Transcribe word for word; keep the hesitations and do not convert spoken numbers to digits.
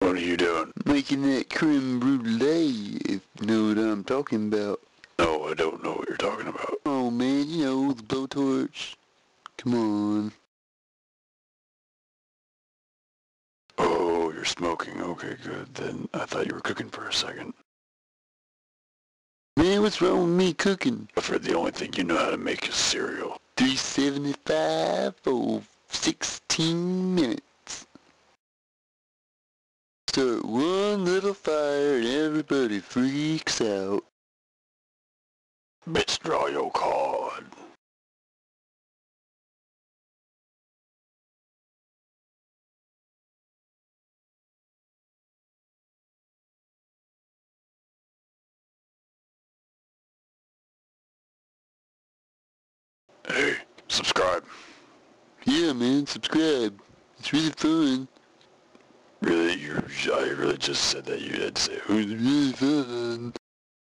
What are you doing? Making that creme brulee, if you know what I'm talking about. No, I don't know what you're talking about. Oh man, you know, the blowtorch. Come on. Oh, you're smoking. Okay, good. Then I thought you were cooking for a second. Man, what's wrong with me cooking? I've heard the only thing you know how to make is cereal. three seventy-five for sixteen minutes. Start one little fire and everybody freaks out. Bitch, draw your card. Hey, subscribe. Yeah, man, subscribe. It's really fun. Really? You I really just said that you had to say, It's really fun.